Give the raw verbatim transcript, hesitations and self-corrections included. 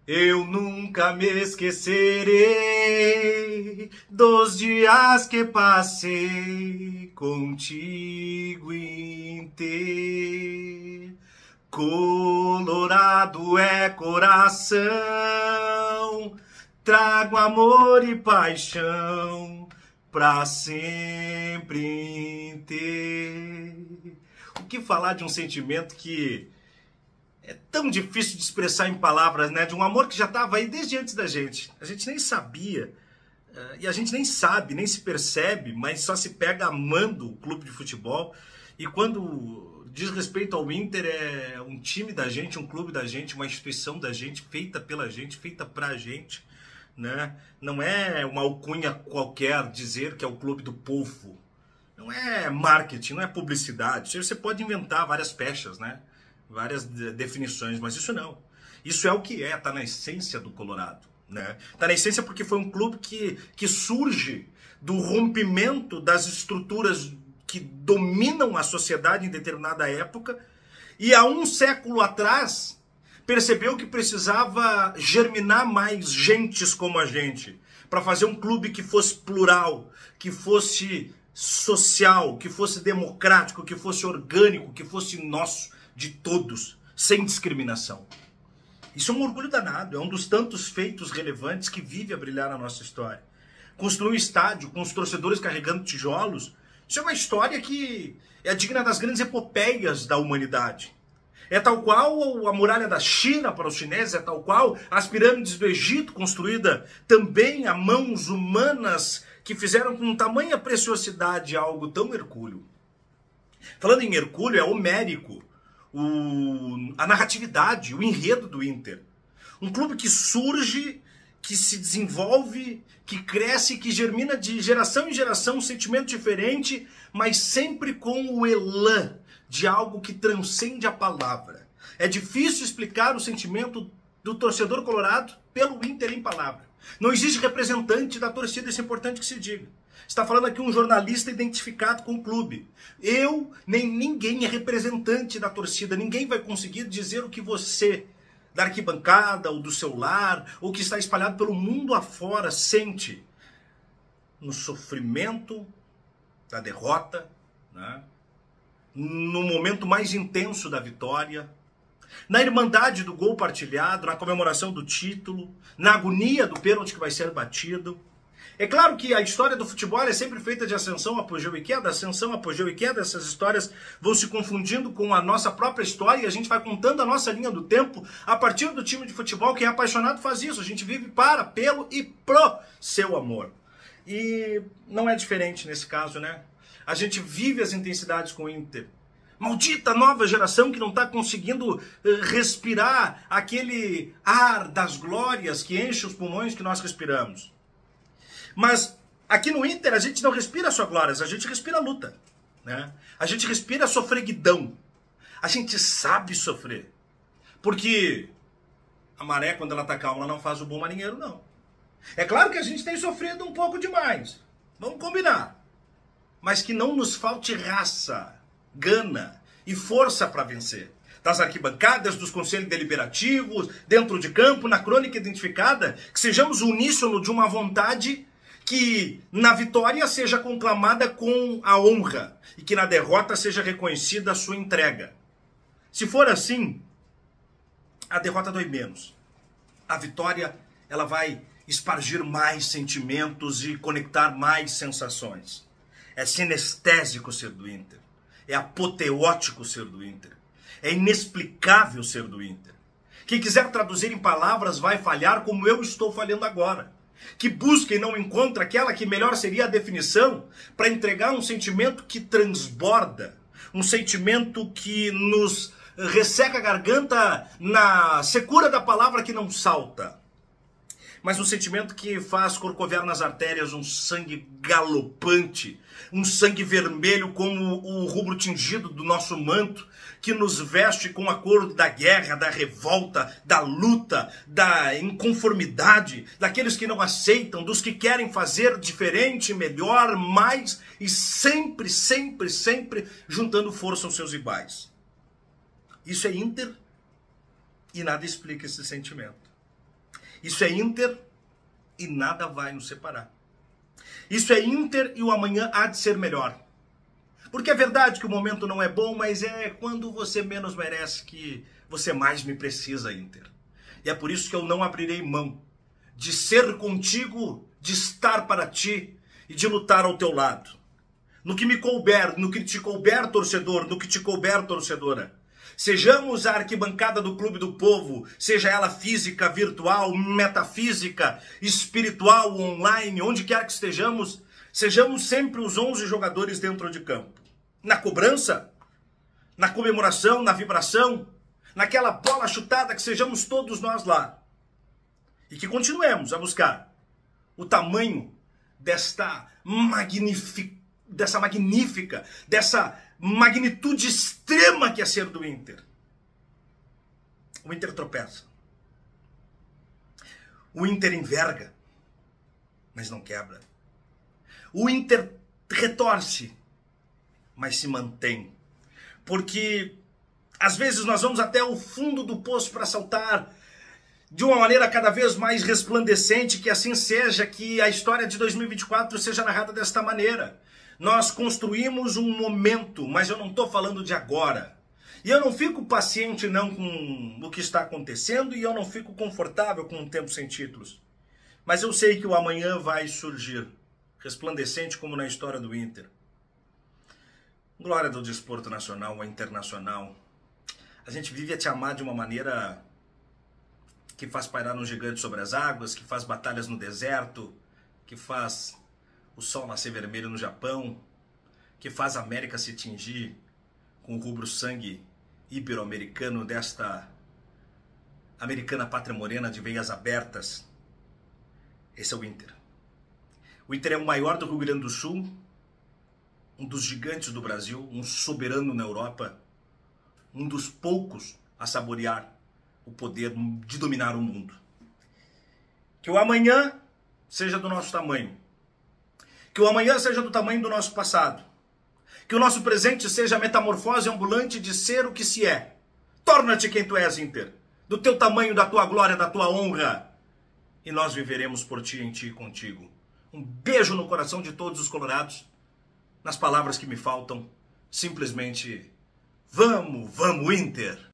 Eu nunca me esquecerei dos dias que passei contigo, Inter. Colorado é coração, trago amor e paixão pra sempre, Inter. O que falar de um sentimento que é tão difícil de expressar em palavras, né? De um amor que já estava aí desde antes da gente. A gente nem sabia, uh, e a gente nem sabe, nem se percebe, mas só se pega amando o clube de futebol. E quando diz respeito ao Inter, é um time da gente, um clube da gente, uma instituição da gente, feita pela gente, feita pra gente, né? Não é uma alcunha qualquer dizer que é o clube do povo. Não é marketing, não é publicidade. Você pode inventar várias pechas, né? Várias definições, mas isso não. Isso é o que é, tá na essência do Colorado, né? Tá na essência porque foi um clube que, que surge do rompimento das estruturas que dominam a sociedade em determinada época e há um século atrás percebeu que precisava germinar mais gentes como a gente para fazer um clube que fosse plural, que fosse social, que fosse democrático, que fosse orgânico, que fosse nosso, de todos, sem discriminação. Isso é um orgulho danado, é um dos tantos feitos relevantes que vive a brilhar na nossa história. Construir um estádio com os torcedores carregando tijolos, isso é uma história que é digna das grandes epopeias da humanidade. É tal qual a muralha da China para os chineses, é tal qual as pirâmides do Egito, construída também a mãos humanas, que fizeram com tamanha preciosidade algo tão hercúleo. Falando em hercúleo, é homérico o, a narratividade, o enredo do Inter. Um clube que surge, que se desenvolve, que cresce, que germina de geração em geração um sentimento diferente, mas sempre com o elan de algo que transcende a palavra. É difícil explicar o sentimento do torcedor colorado pelo Inter em palavra. Não existe representante da torcida, isso é importante que se diga. Está falando aqui um jornalista identificado com o clube. Eu, nem ninguém é representante da torcida. Ninguém vai conseguir dizer o que você, da arquibancada, ou do seu lar, ou que está espalhado pelo mundo afora, sente no sofrimento da derrota, né? No momento mais intenso da vitória, na irmandade do gol partilhado, na comemoração do título, na agonia do pênalti que vai ser batido. É claro que a história do futebol é sempre feita de ascensão, apogeu e queda, ascensão, apogeu e queda. Essas histórias vão se confundindo com a nossa própria história e a gente vai contando a nossa linha do tempo a partir do time de futebol. Quem é apaixonado faz isso. A gente vive para, pelo e pro seu amor. E não é diferente nesse caso, né? A gente vive as intensidades com o Inter. Maldita nova geração que não está conseguindo respirar aquele ar das glórias que enche os pulmões que nós respiramos. Mas aqui no Inter a gente não respira só glórias, a gente respira luta, né? A gente respira sofreguidão. A gente sabe sofrer. Porque a maré, quando ela está calma, ela não faz o bom marinheiro, não. É claro que a gente tem sofrido um pouco demais. Vamos combinar. Mas que não nos falte raça, gana e força para vencer. Das arquibancadas, dos conselhos deliberativos, dentro de campo, na crônica identificada, que sejamos o uníssono de uma vontade que na vitória seja conclamada com a honra e que na derrota seja reconhecida a sua entrega. Se for assim, a derrota dói menos. A vitória, ela vai espargir mais sentimentos e conectar mais sensações. É sinestésico ser do Inter. É apoteótico ser do Inter. É inexplicável ser do Inter. Quem quiser traduzir em palavras vai falhar como eu estou falhando agora. Que busca e não encontra aquela que melhor seria a definição para entregar um sentimento que transborda. Um sentimento que nos resseca a garganta na secura da palavra que não salta. Mas um sentimento que faz corcovear nas artérias um sangue galopante, um sangue vermelho como o rubro tingido do nosso manto, que nos veste com a cor da guerra, da revolta, da luta, da inconformidade, daqueles que não aceitam, dos que querem fazer diferente, melhor, mais e sempre, sempre, sempre juntando força aos seus iguais. Isso é Inter e nada explica esse sentimento. Isso é Inter e nada vai nos separar. Isso é Inter e o amanhã há de ser melhor. Porque é verdade que o momento não é bom, mas é quando você menos merece que você mais me precisa, Inter. E é por isso que eu não abrirei mão de ser contigo, de estar para ti e de lutar ao teu lado. No que me couber, no que te couber, torcedor, no que te couber, torcedora. Sejamos a arquibancada do Clube do Povo, seja ela física, virtual, metafísica, espiritual, online, onde quer que estejamos, sejamos sempre os onze jogadores dentro de campo. Na cobrança, na comemoração, na vibração, naquela bola chutada, que sejamos todos nós lá. E que continuemos a buscar o tamanho desta magnífica, dessa magnífica, dessa magnitude extrema que é ser do Inter. O Inter tropeça. O Inter enverga, mas não quebra. O Inter retorce, mas se mantém. Porque às vezes nós vamos até o fundo do poço para saltar de uma maneira cada vez mais resplandecente, que assim seja, que a história de dois mil e vinte e quatro seja narrada desta maneira. Nós construímos um momento, mas eu não estou falando de agora. E eu não fico paciente não com o que está acontecendo e eu não fico confortável com um tempo sem títulos. Mas eu sei que o amanhã vai surgir, resplandecente como na história do Inter. Glória do desporto nacional ou internacional. A gente vive a te amar de uma maneira que faz pairar um gigante sobre as águas, que faz batalhas no deserto, que faz o sol nascer vermelho no Japão, que faz a América se tingir com o rubro-sangue ibero-americano desta americana pátria morena de veias abertas. Esse é o Inter. O Inter é o maior do Rio Grande do Sul, um dos gigantes do Brasil, um soberano na Europa, um dos poucos a saborear o poder de dominar o mundo. Que o amanhã seja do nosso tamanho. Que o amanhã seja do tamanho do nosso passado. Que o nosso presente seja a metamorfose ambulante de ser o que se é. Torna-te quem tu és, Inter. Do teu tamanho, da tua glória, da tua honra. E nós viveremos por ti, em ti e contigo. Um beijo no coração de todos os colorados. Nas palavras que me faltam, simplesmente, vamos, vamos, Inter!